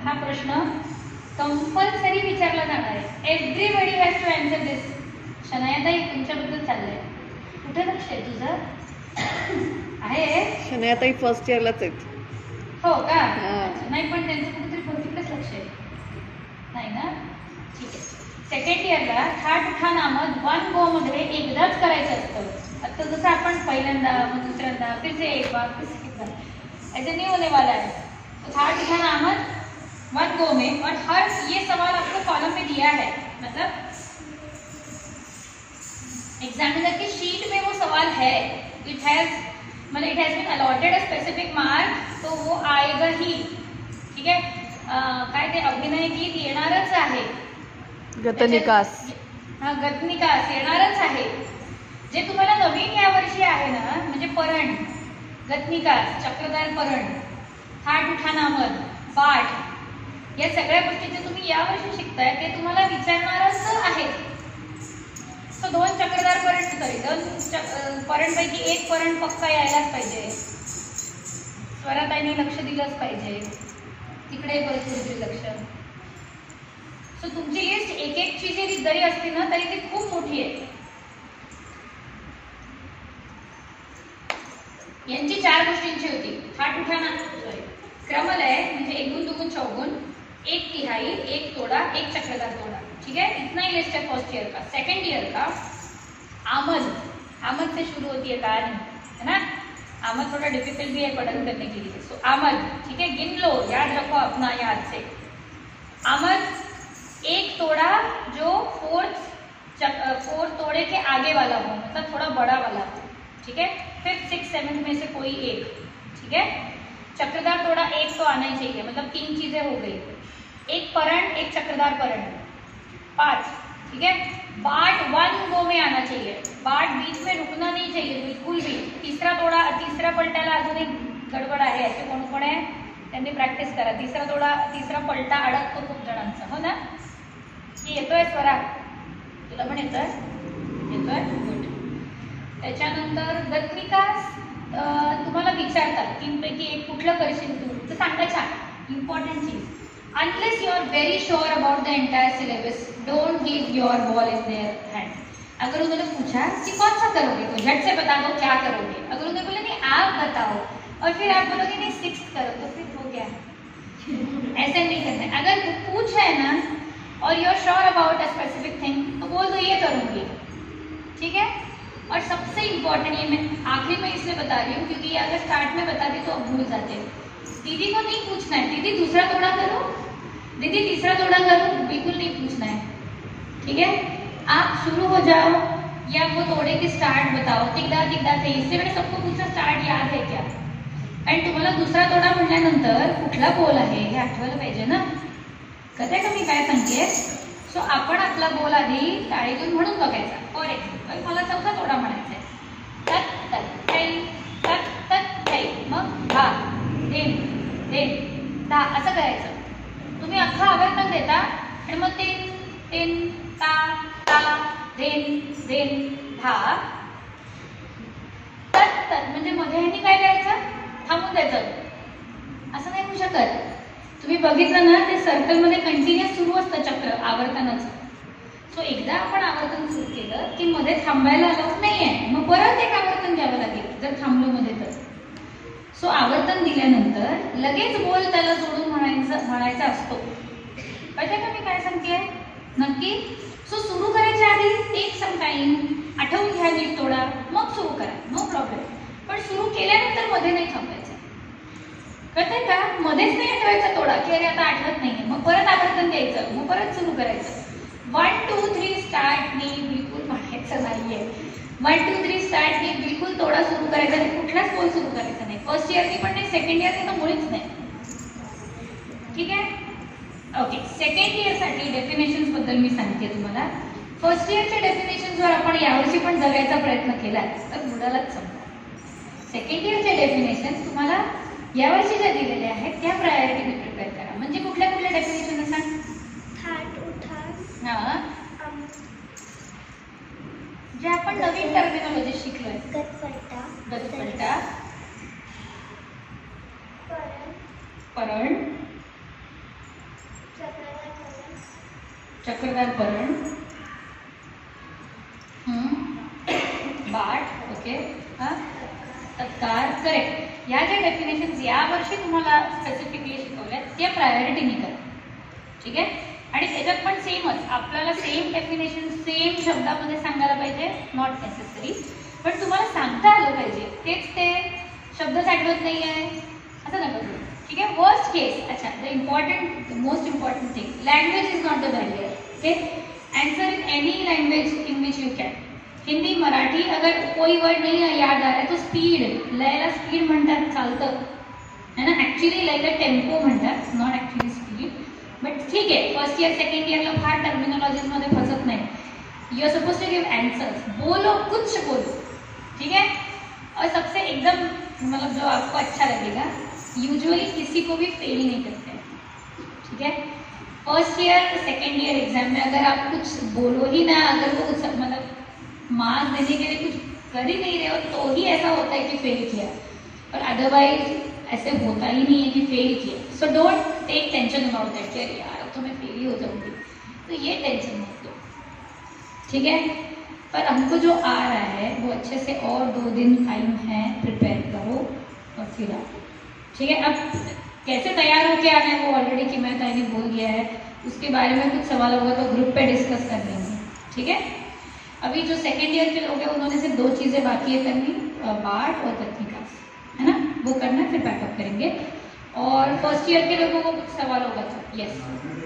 हा प्रश्न कंपल्सरी विचारला जाणार आहे. Everybody has to answer this. शनायाताई तुमच्याबद्दल चाललंय. कुठे लक्ष आहे तुझं? आहे शनायाताई फर्स्ट इयरलाच आहेत. हो का? नाही पण त्यांचं कुठेतरी बहुतेकच लक्ष आहे. नाही ना? ठीक आहे. सेकंड इयरला ठाठ उठा नामक 1 गो मध्ये एकदाच करायचं असतं. आता जसं आपण पहिल्यांदा, मग दुसऱ्यांदा, फिर से एक बार, फिर से एक बार, ऐसे नहीं होने वाला है. तो ठाठ उठा नामक 1 गो में, और हर ये सवाल आपको कॉलम में दिया है, मतलब एग्जामिनर की शीट में वो सवाल है. It has been allotted a specific mark, तो वो आएगा ही. ठीक आहे. काय ते अभिनय गीत येणारच आहे. गतनिकास. हा, गतनिकास येणारच आहे. जे तुम्हाला नवीन यावर्षी आहे ना, म्हणजे परण, गतनिकास, चक्रधार परण, ठाठ उठा नामक, पाठ, या सगळ्या गोष्टी जे तुम्ही यावर्षी शिकताय ते तुम्हाला विचारणारच आहे. तो 2 चक्रधार परण, सॉरी 2 परणपैकी 1 परण पक्का यायलाच पाहिजे. स्वराताईने लक्ष दिलंच पाहिजे. तिकडे परत लक्ष. सो तुमची लिस्ट एक ची जरी असली ना तरी ती खूप मोठी आहे. यांची 4 गोष्टींची होती. ठाठ उठाना, सॉरी क्रमलय म्हणजे 1 गुण 2 गुण 4 गुण, 1 तिहाई, 1 तोड़ा, 1 चक्रधार तोड़ा. ठीक है, इतना ही लिस्ट है फर्स्ट ईयर का. सेकंड ईयर का आमद, आमद से शुरू होती है कहानी, है ना. आमद थोड़ा डिफिकल्ट भी है पढ़न करने के लिए. सो आमद, ठीक है, गिन लो, याद रखो अपना याद से. आमद 1 तोड़ा जो 4 तोड़े के आगे वाला हो, मतलब थोड़ा बड़ा वाला हो. ठीक है. 5th 6th 7th में से कोई एक. ठीक है. चक्रधार तोड़ा 1 तो आना ही चाहिए, मतलब 3 चीजें हो गई. 1 परण, 1 चक्रधार परण, 5. ठीक है. बाट 1 गो में आना चाहिए. बाट बीच में रुकना नहीं चाहिए बिल्कुल भी. तीसरा तोड़ा, तीसरा पलटाला अजून एक गडबड आहे. असे कोण कोण आहे त्यांनी प्रॅक्टिस करा. तिसरा तोड़ा, तीसरा पलटा अडकतो खूप जणांचा, हो ना. की येतोय स्वरा, तुला पण येतोय? येतोय, गुड. त्याच्यानंतर गतनिकास तुम्हाला विचारतात 3 पैकी 1 कुठलं करशील तू, तर सांगायचं इम्पॉर्टंट चीज. Unless you are very sure about the entire syllabus, don't give your ball in their hand. अगर उन्होंने पूछा कि कौन सा करोगे, तो झट से बता दो क्या करोगे. अगर उन्होंने बोला नहीं आप बताओ, और फिर आप बोलोगे नहीं 6th करो, तो फिर हो गया. ऐसे नहीं करना है. अगर पूछ है ना और you are sure about a specific thing, तो बोल दो ये करूंगी. ठीक है. और सबसे इम्पोर्टेंट, ये मैं आखिरी में इसलिए बता रही हूँ क्योंकि अगर स्टार्ट में बता दी तो अब भूल जाते हैं. दीदी को नहीं पूछना है दीदी दूसरा तोड़ा करो, दीदी तीसरा तोड़ा करो, बिल्कुल नहीं पूछना है. ठीक है. आप शुरू हो जाओ या वो तोड़े की स्टार्ट बताओ. तिकदा तिकदा थे, इससे मैंने सबको पूछा स्टार्ट याद है क्या. आणि तुम्हाला दुसरा तोडा म्हटल्यानंतर कुठला बोल आहे हे आठवायला पाहिजे ना. कथे का मी काय सांगते. सो आपण आपला बोल आधी टाळी घेऊन म्हणून बघायचा. फॉर एक्झाम्पल मला 4था तोडा म्हणायचा आहे. तत तत थै, तत तत थै, मग धा, धेन, धेन, धा असं करायचं. तुम्ही अख्खा आवर्तन देता आणि मग तेन, तेन, ता, ता, धेन, धेन, धा. तत तत म्हणजे मध्ये ह्यांनी काय करायचं, थांबून द्यायचं. असं नाही होऊ शकत. तुम्ही बघितलं ना ते सर्कलमध्ये कंटिन्युअस सुरू असतं चक्र आवर्तनाचं. सो एकदा आपण आवर्तन सुरू केलं की मध्ये थांबायला अलाउड नाही आहे. मग परत एक आवर्तन घ्यावं लागेल जर थांबलो मध्ये तर. सो आवर्तन दिल्यानंतर लगेच बोल त्याला जोडून म्हणायचा असतो. कळते का मी काय सांगतेय नक्की. सो सुरू करायच्या आधी टेक सम टाइम, आठवून घ्या नीट तोडा, मग सुरू करा, नो प्रॉब्लेम. पण सुरू केल्यानंतर मध्ये नाही थांबायचं. कळतंय का. मध्येच नाही आठवायचा तोडा की अरे आता आठवत नाहीये, मग परत आवर्तन द्यायचं, मग परत सुरू करायचं. 1 2 3 स्टार्ट नी बिलकुल म्हणायचं नाहीये. 1 2 3 स्टार्ट नी बिलकुल तोडा सुरू करायचा नाही, कुठलाच बोल सुरू करायचा नाही. फर्स्ट इयरनी पण नाही, सेकंड इयरनी तर मुळीच नाही. ठीक आहे. ओके. सेकंड इयरसाठी डेफिनेशन्स बद्दल मी सांगते तुम्हाला. फर्स्ट इयरच्या डेफिनेशन्सवर आपण यावर्षी पण जगायचा प्रयत्न केला तर बुडालाच समजा. सेकंड इयरच्या डेफिनेशन्स तुम्हाला यावर्षी ज्या दिलेल्या आहेत त्या प्रायोरिटीने प्रिपेअर करा. म्हणजे कुठल्या कुठल्या डेफिनेशन सांग. ठाठ उठा, हां, जे आपण नवीन टर्मिनॉलॉजी शिकलोय. गतपलटा, गतपलटा, परण, परण, चक्रधार परण, बाट, ओके, तत्कार, करेक्ट. ह्या ज्या डेफिनेशन्स या वर्षी तुम्हाला स्पेसिफिकली शिकवल्या त्या प्रायोरिटीने करा. ठीक आहे. आणि त्याच्यात पण सेमच आपल्याला सेम डेफिनेशन सेम शब्दामध्ये सांगायला पाहिजे, नॉट नेसेसरी, पण तुम्हाला सांगता आलं पाहिजे. तेच ते शब्द साठवत नाही आहे असं नका करू. ठीक आहे. वर्स्ट केस, अच्छा, the most important thing, language is not the barrier. Okay, answer in any language in which you can. Hindi, Marathi, अगर कोई वर्ड नहीं याद आ रहा है तो स्पीड, लयला स्पीड म्हणतात, चालतं है ना. ऍक्च्युली लयला टेम्पो म्हणतात, नॉट ऍक्च्युली स्पीड. बट ठीक आहे, फर्स्ट ईयर सेकंड ईयरला फार टर्मिनोलॉजीज मध्ये फसत नाही. You are suppose to give answers, बोलो, कुछ बोलो. ठीक है. और सबसे एकदम मतलब जो आपको अच्छा लगेगा, यूजुअली किसी को भी फेल नहीं करते हैं. ठीक है. First year second year exam में अगर आप कुछ बोलो ही ना, अगर वो मतलब मार्क्स देने के लिए कुछ कर ही नहीं रहे हो, तो ही ऐसा होता है कि फेल किया. और अदरवाइज ऐसे होता ही नहीं है कि फेल किया. So don't take tension about that, यार यार तो मैं फेल ही हो जाऊंगी, तो ये टेंशन मत लो. ठीक है. पर हमको जो आ रहा है वो अच्छे से, और 2 दिन टाइम है, प्रिपेयर करो और फिर आओ. ठीक है. अब कैसे तैयार होके आना है वो ऑलरेडी कि मैं मैंने बोल दिया है. उसके बारे में कुछ सवाल होगा तो ग्रुप पे डिस्कस कर लेंगे. ठीक है. अभी जो सेकेंड ईयर के लोग हैं उन्होंने सिर्फ 2 चीज़ें बाकी है करनी, बाट और तकनीकास, है ना, वो करना, फिर बैकअप करेंगे. और फर्स्ट ईयर के लोगों को कुछ सवाल होगा तो यस.